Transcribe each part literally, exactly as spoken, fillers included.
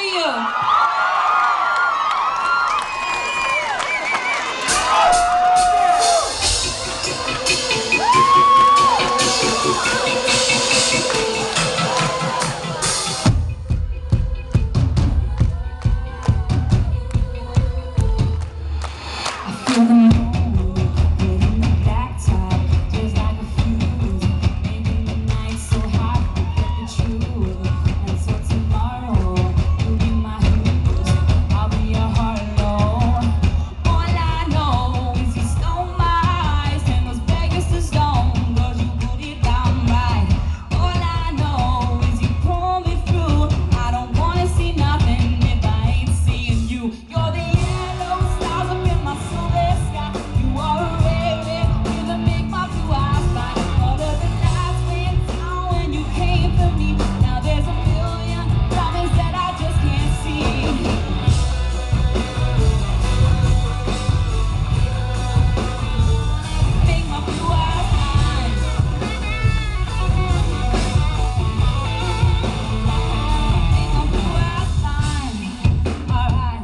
for you. Feel the moon hitting the blacktop, just like a fuse, making the night so hot we get the truth. And so tomorrow you'll be my muse, I'll be your heart alone. All I know is you stole my eyes and those beggars to stone, 'cause you put it down right. All I know is you pull me through. I don't wanna see nothing if I ain't seeing you. You're the yellow stars up in my soul. You are a rare, you that make my blue eyes blind. All of the lights went down when you came for me. Now there's a million diamonds that I just can't see. Make my blue eyes blind. Make my blue eyes blind. Alright.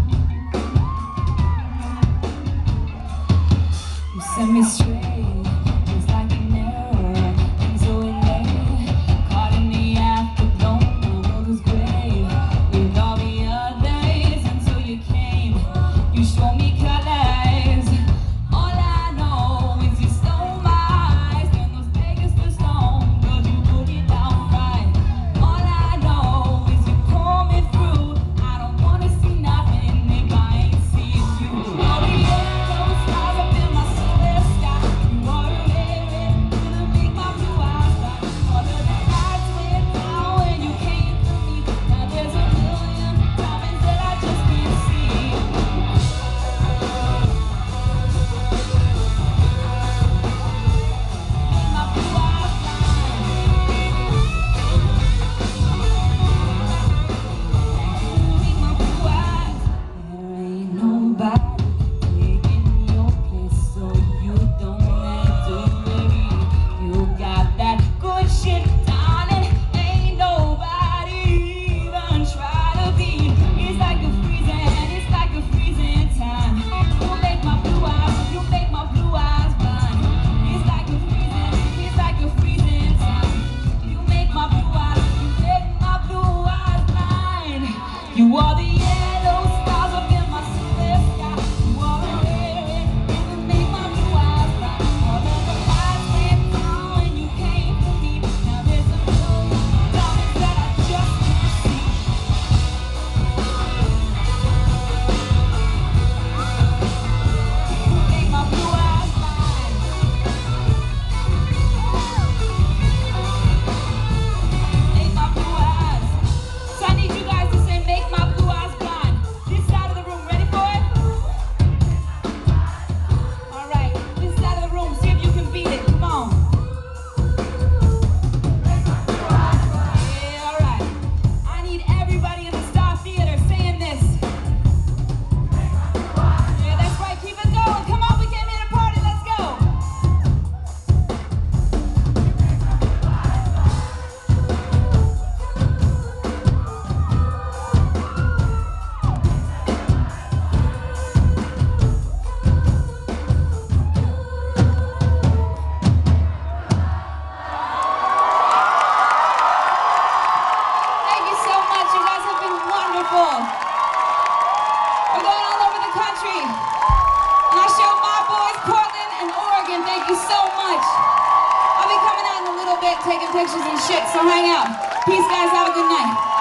You set me straight, just like an arrow, and so it lay, caught in the afterglow. The world was gray with all the others until you came. You showed me colors. All I know is you stole my eyes and those beggars to stone, 'cause you put it down right. All I know is you pull me through. I don't wanna see nothing if I ain't seeing you. All the yellow stars up in my You are the yellow stars up in my silver sky. You are a rare, and you make my blue eyes blind. All of the lights went down when you came for me. Now there's a million diamonds that I just can't see. You make my blue eyes blind. Make my blue eyes. So I need you guys to say, make my blue eyes blind. This side of the room, ready for it? All right, this side of the room, see if you can beat it. Come on. Yeah, all right. I need everybody in the Star Theater saying this. Yeah, that's right. Keep it going. Come on, we came here to party. Let's go. Thank you so much. You guys have been wonderful. We're going all over the country. And I showed my boys Portland and Oregon. Thank you so much. I'll be coming out in a little bit taking pictures and shit, so hang out. Peace, guys. Have a good night.